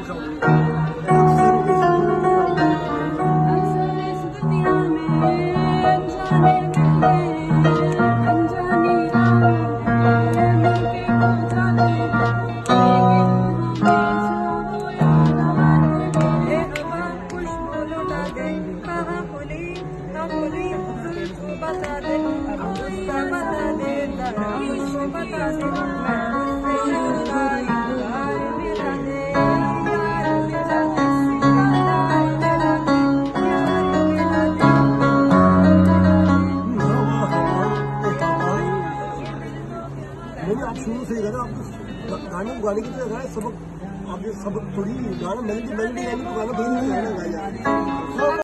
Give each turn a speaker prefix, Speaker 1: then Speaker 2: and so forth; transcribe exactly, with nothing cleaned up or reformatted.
Speaker 1: मैंने आप शुरू से ही गाना आप गाने गाने की तरह गाया सबक, आप ये सबक थोड़ी गाना मेलोडी मेलोडी गाने तो गाना बदल गाया।